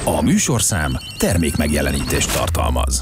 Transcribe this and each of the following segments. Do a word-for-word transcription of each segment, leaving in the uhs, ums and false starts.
A műsorszám termék megjelenítést tartalmaz.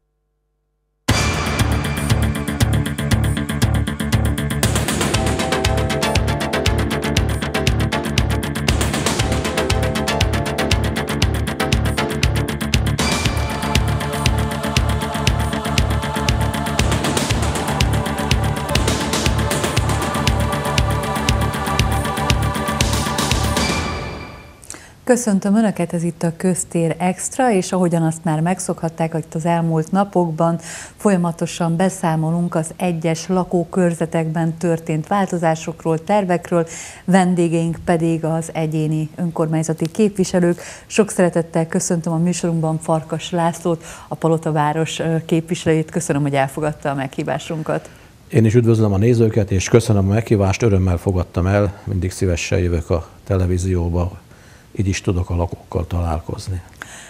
Köszöntöm Önöket, ez itt a Köztér Extra, és ahogyan azt már megszokhatták, hogy az elmúlt napokban folyamatosan beszámolunk az egyes lakókörzetekben történt változásokról, tervekről, vendégeink pedig az egyéni önkormányzati képviselők. Sok szeretettel köszöntöm a műsorunkban Farkas Lászlót, a Palotaváros képviselőjét. Köszönöm, hogy elfogadta a meghívásunkat. Én is üdvözlöm a nézőket, és köszönöm a meghívást, örömmel fogadtam el, mindig szívesen jövök a televízióba, így is tudok a lakókkal találkozni.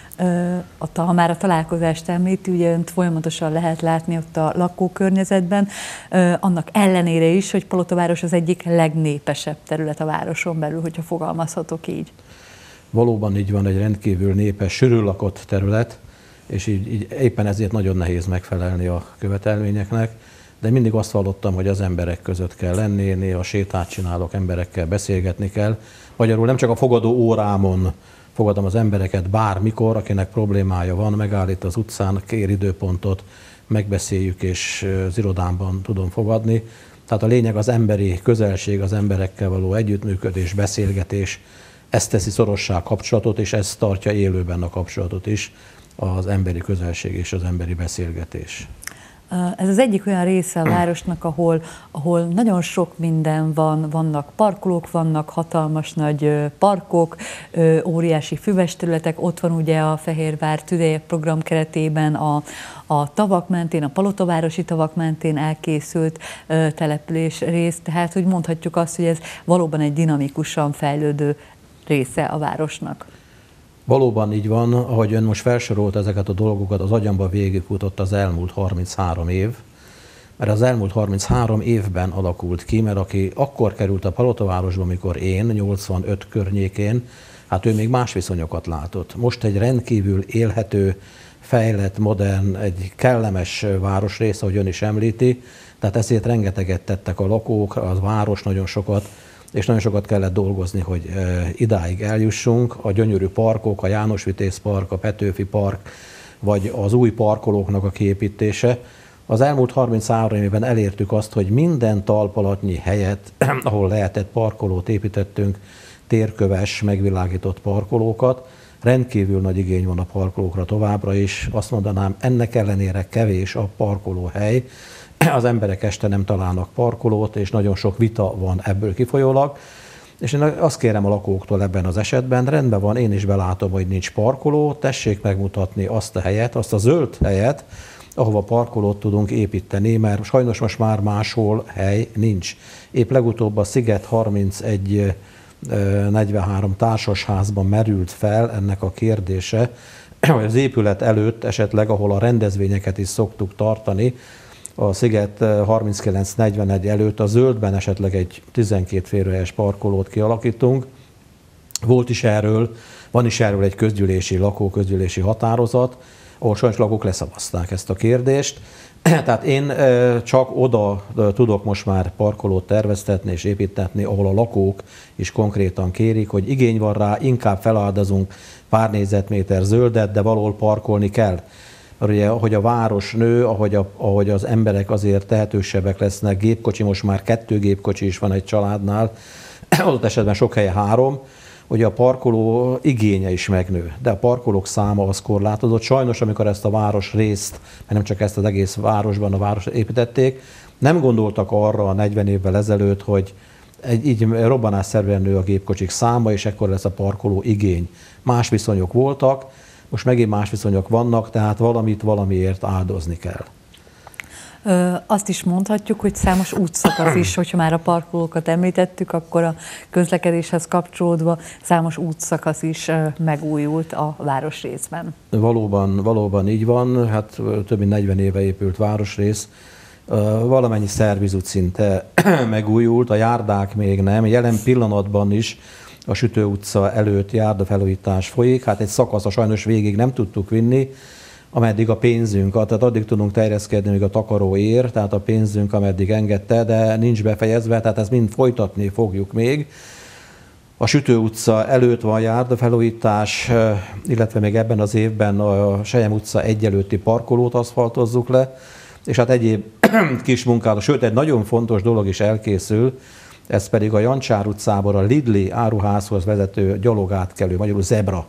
A, ha már a találkozást említi, ugye önt folyamatosan lehet látni ott a lakókörnyezetben, annak ellenére is, hogy Palotaváros az egyik legnépesebb terület a városon belül, hogyha fogalmazhatok így. Valóban így van, egy rendkívül népes, sűrűn lakott terület, és így, így éppen ezért nagyon nehéz megfelelni a követelményeknek, de mindig azt hallottam, hogy az emberek között kell lenni, néha sétát csinálok, emberekkel beszélgetni kell. Magyarul nem csak a fogadó órámon fogadom az embereket, bármikor, akinek problémája van, megállít az utcán, kér időpontot, megbeszéljük, és az irodámban tudom fogadni. Tehát a lényeg az emberi közelség, az emberekkel való együttműködés, beszélgetés, ez teszi szorossá kapcsolatot, és ez tartja élőben a kapcsolatot is, az emberi közelség és az emberi beszélgetés. Ez az egyik olyan része a városnak, ahol, ahol nagyon sok minden van, vannak parkolók, vannak hatalmas nagy parkok, óriási füves területek, ott van ugye a Fehérvár tüdeje program keretében a, a tavak mentén, a Palotavárosi tavak mentén elkészült település rész, tehát hogy mondhatjuk azt, hogy ez valóban egy dinamikusan fejlődő része a városnak. Valóban így van, ahogy ön most felsorolt ezeket a dolgokat, az agyamba végigfutott az elmúlt harminchárom év, mert az elmúlt harminchárom évben alakult ki, mert aki akkor került a Palotavárosba, amikor én, nyolcvanöt környékén, hát ő még más viszonyokat látott. Most egy rendkívül élhető, fejlett, modern, egy kellemes városrész, ahogy ön is említi, tehát ezért rengeteget tettek a lakók, a város nagyon sokat, és nagyon sokat kellett dolgozni, hogy idáig eljussunk. A gyönyörű parkok, a János Vitéz Park, a Petőfi Park, vagy az új parkolóknak a kiépítése. Az elmúlt harminchárom évben elértük azt, hogy minden talpalatnyi helyet, ahol lehetett parkolót építettünk, térköves, megvilágított parkolókat. Rendkívül nagy igény van a parkolókra továbbra is. Azt mondanám, ennek ellenére kevés a parkolóhely. Az emberek este nem találnak parkolót, és nagyon sok vita van ebből kifolyólag. És én azt kérem a lakóktól ebben az esetben, rendben van, én is belátom, hogy nincs parkoló, tessék megmutatni azt a helyet, azt a zöld helyet, ahova parkolót tudunk építeni, mert sajnos most már máshol hely nincs. Épp legutóbb a Sziget harmincegy negyvenhárom társasházban merült fel ennek a kérdése, hogy az épület előtt esetleg, ahol a rendezvényeket is szoktuk tartani, a Sziget harminckilenc negyvenegy előtt a zöldben esetleg egy tizenkét férőhelyes parkolót kialakítunk. Volt is erről, van is erről egy közgyűlési, lakóközgyűlési határozat, ahol sajnos lakók leszavazták ezt a kérdést. Tehát én csak oda tudok most már parkolót terveztetni és építetni, ahol a lakók is konkrétan kérik, hogy igény van rá, inkább feláldozunk pár négyzetméter zöldet, de valahol parkolni kell. Mert ugye, ahogy a város nő, ahogy, a, ahogy az emberek azért tehetősebbek lesznek, gépkocsi, most már kettő gépkocsi is van egy családnál, adott esetben sok helye három, hogy a parkoló igénye is megnő, de a parkolók száma az korlátozott. Sajnos, amikor ezt a város részt, mert nem csak ezt az egész városban a város építették, nem gondoltak arra a negyven évvel ezelőtt, hogy egy, így robbanásszerűen nő a gépkocsik száma, és ekkor lesz a parkoló igény. Más viszonyok voltak, most megint más viszonyok vannak, tehát valamit valamiért áldozni kell. Azt is mondhatjuk, hogy számos útszakasz is, hogyha már a parkolókat említettük, akkor a közlekedéshez kapcsolódva számos útszakasz is megújult a városrészben. Valóban, valóban így van, hát több mint negyven éve épült városrész, valamennyi szervizút szinte megújult, a járdák még nem, jelen pillanatban is a Sütő utca előtt járdafelújítás folyik. Hát egy szakaszra sajnos végig nem tudtuk vinni, ameddig a pénzünk, tehát addig tudunk terjeszkedni, míg a takaró ér, tehát a pénzünk ameddig engedte, de nincs befejezve, tehát ezt mind folytatni fogjuk még. A Sütő utca előtt van járdafelújítás, illetve még ebben az évben a Selyem utca egy előtti parkolót aszfaltozzuk le, és hát egyéb kis munkálat, sőt egy nagyon fontos dolog is elkészül, ez pedig a Jancsár utcából a Lidli áruházhoz vezető gyalogátkelő, magyarul zebra.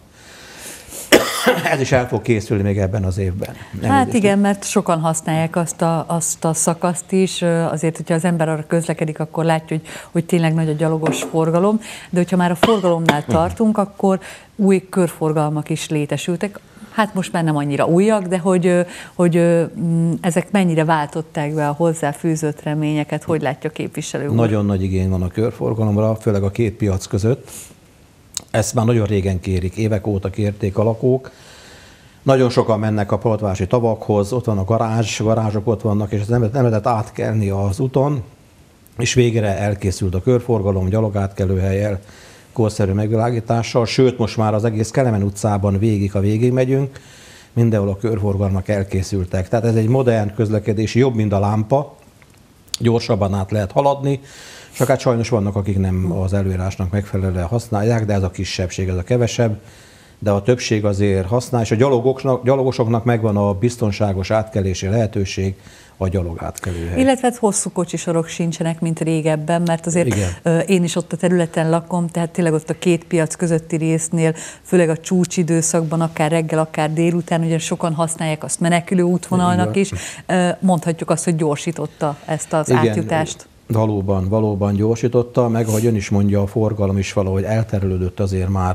Ez is el fog készülni még ebben az évben. Nem hát idéztük. Igen, mert sokan használják azt a, azt a szakaszt is, azért, hogyha az ember arra közlekedik, akkor látja, hogy, hogy tényleg nagy a gyalogos forgalom, de hogyha már a forgalomnál tartunk, akkor új körforgalmak is létesültek. Hát most már nem annyira újak, de hogy, hogy ezek mennyire váltották be a hozzáfűzött reményeket, hogy látja a képviselő úr? Nagyon nagy igény van a körforgalomra, főleg a két piac között. Ezt már nagyon régen kérik, évek óta kérték a lakók. Nagyon sokan mennek a Palotvárosi tavakhoz, ott van a garázs, garázsok ott vannak, és ez nem, nem lehetett átkelni az úton, és végre elkészült a körforgalom, gyalogátkelőhellyel, korszerű megvilágítással, sőt most már az egész Kelemen utcában végig, ha végig megyünk, mindenhol a körforgalmak elkészültek. Tehát ez egy modern közlekedési, jobb, mint a lámpa, gyorsabban át lehet haladni, csak hát sajnos vannak, akik nem az előírásnak megfelelően használják, de ez a kisebbség, ez a kevesebb, de a többség azért használ, és a gyalogosoknak, gyalogosoknak megvan a biztonságos átkelési lehetőség, a gyalogátkelőhely. Illetve hosszú kocsisorok sincsenek, mint régebben, mert azért Igen. én is ott a területen lakom, tehát tényleg ott a két piac közötti résznél, főleg a csúcsidőszakban, akár reggel, akár délután, ugye sokan használják azt menekülő útvonalnak is, mondhatjuk azt, hogy gyorsította ezt az Igen. átjutást. Valóban, valóban gyorsította, meg ahogy ön is mondja, a forgalom is valahogy elterülődött azért már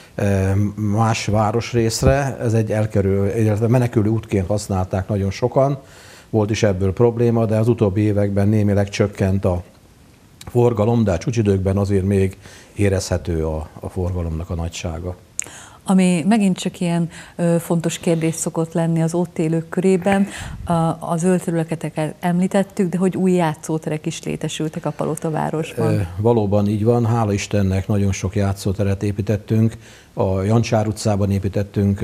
más városrészre. Ez egy elkerül, illetve menekülő útként használták nagyon sokan. Volt is ebből probléma, de az utóbbi években némileg csökkent a forgalom, de a csúcsidőkben azért még érezhető a, a forgalomnak a nagysága. Ami megint csak ilyen ö, fontos kérdés szokott lenni az ott élők körében, a, a zöld területeket említettük, de hogy új játszóterek is létesültek a Palotavárosban. E, valóban így van, hála Istennek nagyon sok játszóteret építettünk. A Jancsár utcában építettünk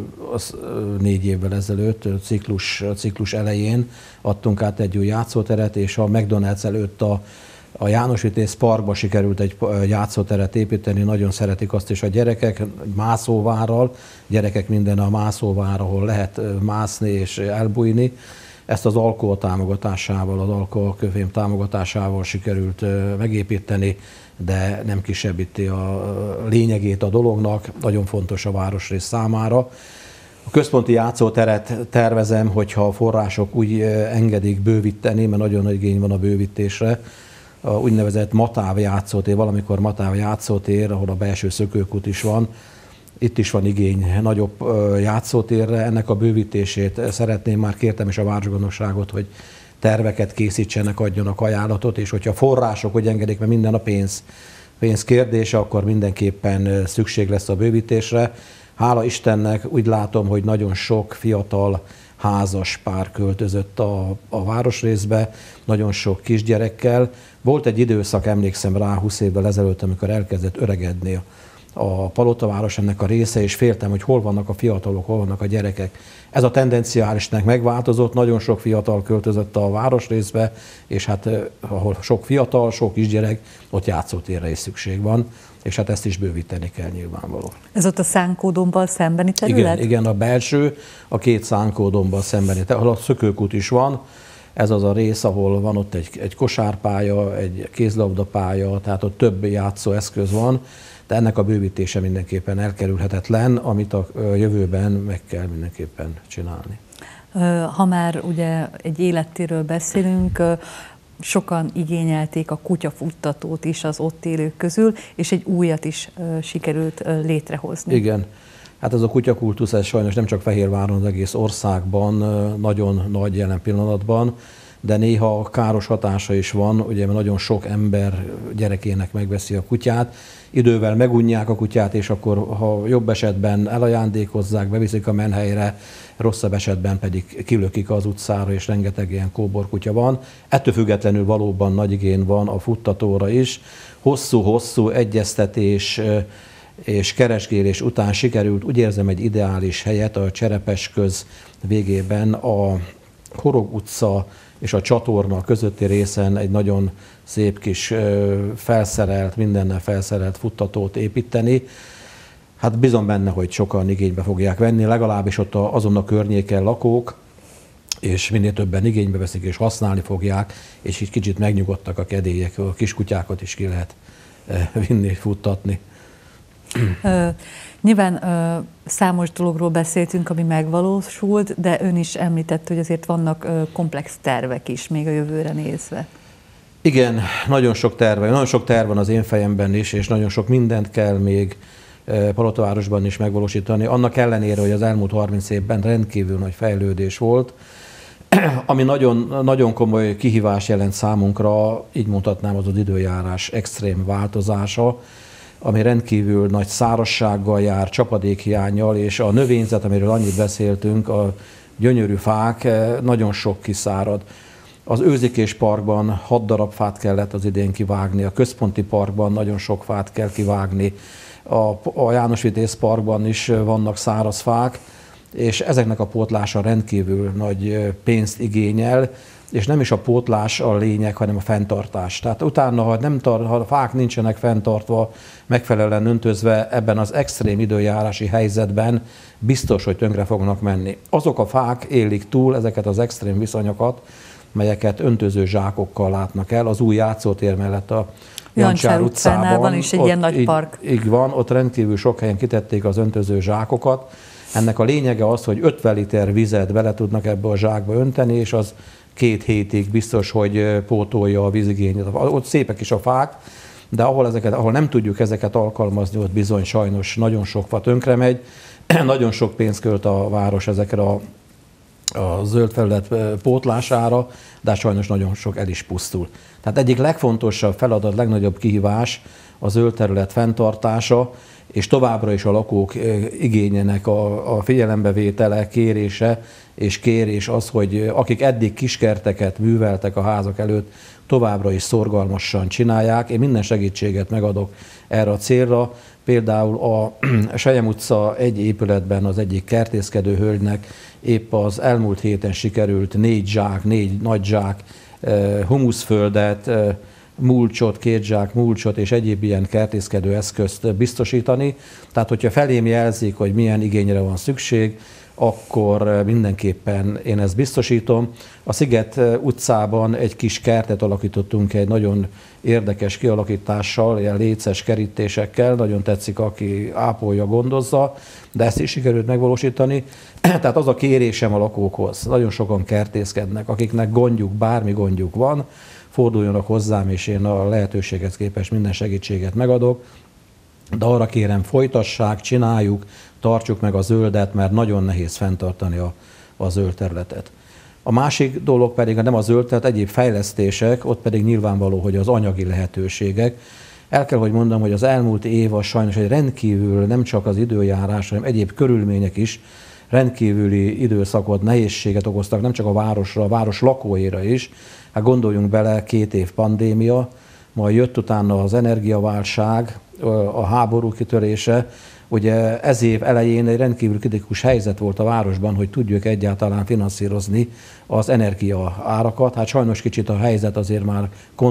az négy évvel ezelőtt, ciklus, ciklus elején adtunk át egy új játszóteret, és a McDonald's előtt a A János Vitéz Parkba sikerült egy játszóteret építeni, nagyon szeretik azt is a gyerekek, mászóvárral, gyerekek minden a mászóvár, ahol lehet mászni és elbújni. Ezt az alkohol támogatásával, az alkoholkövém támogatásával sikerült megépíteni, de nem kisebbíti a lényegét a dolognak, nagyon fontos a városrész számára. A központi játszóteret tervezem, hogyha a források úgy engedik bővíteni, mert nagyon nagy igény van a bővítésre, a úgynevezett Matáv játszótér, valamikor Matáv játszótér, ahol a belső szökőkút is van. Itt is van igény nagyobb játszótérre, ennek a bővítését szeretném, már kértem is a városgondnokságot, hogy terveket készítsenek, adjanak ajánlatot, és hogyha források hogy engedik, mert minden a pénz, pénz kérdése, akkor mindenképpen szükség lesz a bővítésre. Hála Istennek úgy látom, hogy nagyon sok fiatal házas pár költözött a, a városrészbe, nagyon sok kisgyerekkel. Volt egy időszak, emlékszem rá, húsz évvel ezelőtt, amikor elkezdett öregedni a Palotaváros, ennek a része, és féltem, hogy hol vannak a fiatalok, hol vannak a gyerekek. Ez a tendenciálisnek megváltozott, nagyon sok fiatal költözött a városrészbe, és hát ahol sok fiatal, sok kisgyerek, ott játszótérre is szükség van, és hát ezt is bővíteni kell nyilvánvaló. Ez ott a Szánkódombbal szembeni terület? Igen, igen, a belső, a két Szánkódombbal szembeni terület, ahol a szökőkút is van. Ez az a rész, ahol van ott egy, egy kosárpálya, egy kézlabdapálya, tehát ott több játszóeszköz van, de ennek a bővítése mindenképpen elkerülhetetlen, amit a jövőben meg kell mindenképpen csinálni. Ha már ugye egy élettéről beszélünk, sokan igényelték a kutyafuttatót is az ott élők közül, és egy újat is sikerült létrehozni. Igen. Hát ez a kutyakultusz, ez sajnos nem csak Fehérváron, az egész országban nagyon nagy jelen pillanatban, de néha káros hatása is van, ugye nagyon sok ember gyerekének megveszi a kutyát, idővel megunják a kutyát, és akkor ha jobb esetben elajándékozzák, beviszik a menhelyre, rosszabb esetben pedig kilökik az utcára, és rengeteg ilyen kóborkutya van. Ettől függetlenül valóban nagy igény van a futtatóra is. Hosszú-hosszú egyeztetés és keresgélés után sikerült, úgy érzem, egy ideális helyet a Cserepesköz végében a Horog utca és a csatorna közötti részen egy nagyon szép kis felszerelt, mindennel felszerelt futtatót építeni. Hát bízom benne, hogy sokan igénybe fogják venni, legalábbis ott azon a környéken lakók, és minél többen igénybe veszik és használni fogják, és így kicsit megnyugodtak a kedélyek, a kiskutyákat is ki lehet vinni, futtatni. Uh, nyilván uh, számos dologról beszéltünk, ami megvalósult, de ön is említett, hogy azért vannak uh, komplex tervek is még a jövőre nézve. Igen, nagyon sok terve, nagyon sok terv van az én fejemben is, és nagyon sok mindent kell még uh, Palottavárosban is megvalósítani. Annak ellenére, hogy az elmúlt harminc évben rendkívül nagy fejlődés volt, ami nagyon, nagyon komoly kihívás jelent számunkra, így mondhatnám, az az időjárás extrém változása, ami rendkívül nagy szárazsággal jár, csapadékhiánnyal, és a növényzet, amiről annyit beszéltünk, a gyönyörű fák, nagyon sok kiszárad. Az Őzikés parkban hat darab fát kellett az idén kivágni, a Központi parkban nagyon sok fát kell kivágni, a, a János Vitéz parkban is vannak száraz fák, és ezeknek a pótlása rendkívül nagy pénzt igényel, és nem is a pótlás a lényeg, hanem a fenntartás. Tehát utána, ha, nem tar- ha a fák nincsenek fenntartva, megfelelően öntözve, ebben az extrém időjárási helyzetben biztos, hogy tönkre fognak menni. Azok a fák élik túl ezeket az extrém viszonyokat, melyeket öntöző zsákokkal látnak el. Az új játszótér mellett a Jancsár utcában van is egy ilyen nagy park. Így, így van, ott rendkívül sok helyen kitették az öntöző zsákokat. Ennek a lényege az, hogy ötven liter vizet bele tudnak ebbe a zsákba önteni, és az két hétig biztos, hogy pótolja a vízigényet. Ott szépek is a fák, de ahol, ezeket, ahol nem tudjuk ezeket alkalmazni, ott bizony sajnos nagyon sok fa tönkre megy, nagyon sok pénzt költ a város ezekre a, a zöld felület pótlására, de sajnos nagyon sok el is pusztul. Tehát egyik legfontosabb feladat, legnagyobb kihívás a zöld terület fenntartása, és továbbra is a lakók igényének a, a figyelembevétele, kérése, és kérés az, hogy akik eddig kiskerteket műveltek a házak előtt, továbbra is szorgalmasan csinálják. Én minden segítséget megadok erre a célra. Például a Selyem utca egy épületben az egyik kertészkedő hölgynek épp az elmúlt héten sikerült négy zsák, négy nagy zsák humuszföldet, mulcsot, két zsák mulcsot és egyéb ilyen kertészkedő eszközt biztosítani. Tehát, hogyha felém jelzik, hogy milyen igényre van szükség, akkor mindenképpen én ezt biztosítom. A Sziget utcában egy kis kertet alakítottunk egy nagyon érdekes kialakítással, ilyen léces kerítésekkel, nagyon tetszik, aki ápolja, gondozza, de ezt is sikerült megvalósítani. Tehát az a kérésem a lakókhoz, nagyon sokan kertészkednek, akiknek gondjuk, bármi gondjuk van, forduljanak hozzám, és én a lehetőséget képest minden segítséget megadok. De arra kérem, folytassák, csináljuk, tartsuk meg a zöldet, mert nagyon nehéz fenntartani a, a zöld területet. A másik dolog pedig nem a zöld, tehát egyéb fejlesztések, ott pedig nyilvánvaló, hogy az anyagi lehetőségek. El kell, hogy mondjam, hogy az elmúlt év az sajnos egy rendkívül, nem csak az időjárás, hanem egyéb körülmények is rendkívüli időszakot, nehézséget okoztak, nem csak a városra, a város lakóira is. Hát gondoljunk bele, két év pandémia, majd jött utána az energiaválság, a háború kitörése. Ugye ez év elején egy rendkívül kritikus helyzet volt a városban, hogy tudjuk egyáltalán finanszírozni az energia árakat. Hát sajnos kicsit a helyzet azért már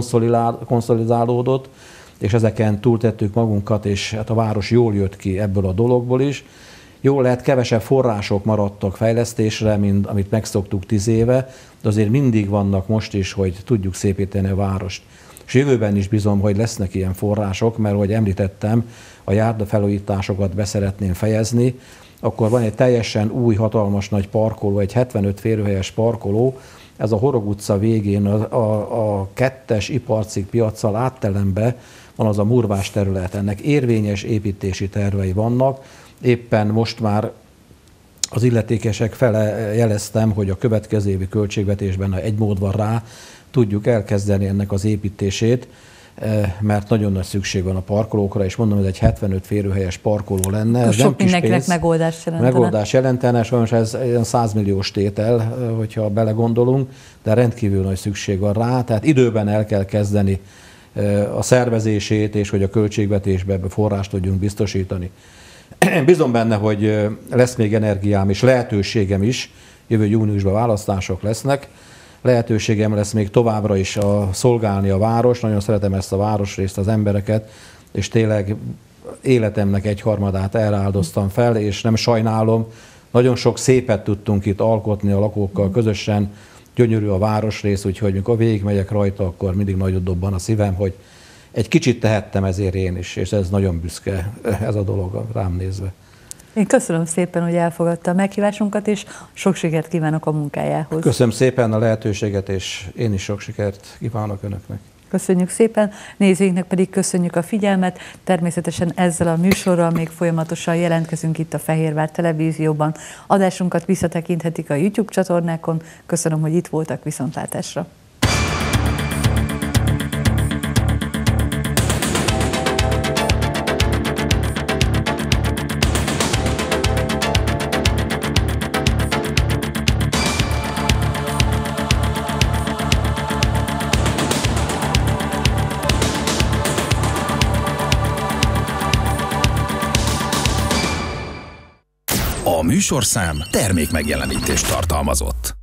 konszolidálódott, és ezeken túltettük magunkat, és hát a város jól jött ki ebből a dologból is. Jól lehet, kevesebb források maradtak fejlesztésre, mint amit megszoktuk tíz éve, de azért mindig vannak most is, hogy tudjuk szépíteni a várost. És jövőben is bízom, hogy lesznek ilyen források, mert ahogy említettem, a járdafelújításokat be szeretném fejezni, akkor van egy teljesen új, hatalmas nagy parkoló, egy hetvenöt férőhelyes parkoló, ez a Horog utca végén a, a, a kettes iparcikk piaccal áttelembe van az a murvás terület. Ennek érvényes építési tervei vannak, éppen most már az illetékesek fele jeleztem, hogy a következő évi költségvetésben, ha egy mód van rá, tudjuk elkezdeni ennek az építését, mert nagyon nagy szükség van a parkolókra, és mondom, ez egy hetvenöt férőhelyes parkoló lenne. Ez sok nem kis mindenkinek pénz, megoldást jelentene. Megoldás jelentene, sajnos ez ilyen száz milliós tétel, hogyha belegondolunk, de rendkívül nagy szükség van rá, tehát időben el kell kezdeni a szervezését, és hogy a költségvetésbe forrást tudjunk biztosítani. Bízom benne, hogy lesz még energiám és lehetőségem is, jövő júniusban választások lesznek, lehetőségem lesz még továbbra is a, szolgálni a város, nagyon szeretem ezt a városrészt, az embereket, és tényleg életemnek egyharmadát erre áldoztam fel, és nem sajnálom, nagyon sok szépet tudtunk itt alkotni a lakókkal közösen, gyönyörű a városrész, úgyhogy mikor végigmegyek rajta, akkor mindig nagyot dobban a szívem, hogy egy kicsit tehettem ezért én is, és ez nagyon büszke, ez a dolog rám nézve. Én köszönöm szépen, hogy elfogadta a meghívásunkat, és sok sikert kívánok a munkájához. Köszönöm szépen a lehetőséget, és én is sok sikert kívánok önöknek. Köszönjük szépen, nézőinknek pedig köszönjük a figyelmet. Természetesen ezzel a műsorral még folyamatosan jelentkezünk itt a Fehérvár Televízióban. Adásunkat visszatekinthetik a YouTube csatornákon. Köszönöm, hogy itt voltak, viszontlátásra. A műsorszám termék megjelenítést tartalmazott.